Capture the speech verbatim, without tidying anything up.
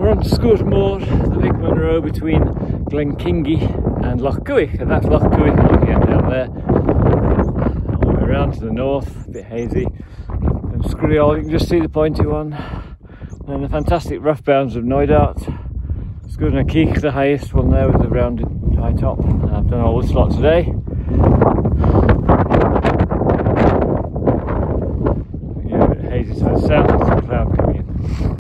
we're on to Sgurr Mor, the big Munro between Glenkingie and Loch Cuaich, and that's Loch Cuaich I'm looking at down there. All the way around to the north, a bit hazy. From Sgurr, you can just see the pointy one. And the fantastic Rough Bounds of Knoydart. Sgurr Mor, the highest one there with the rounded high top. I've done all this lot today.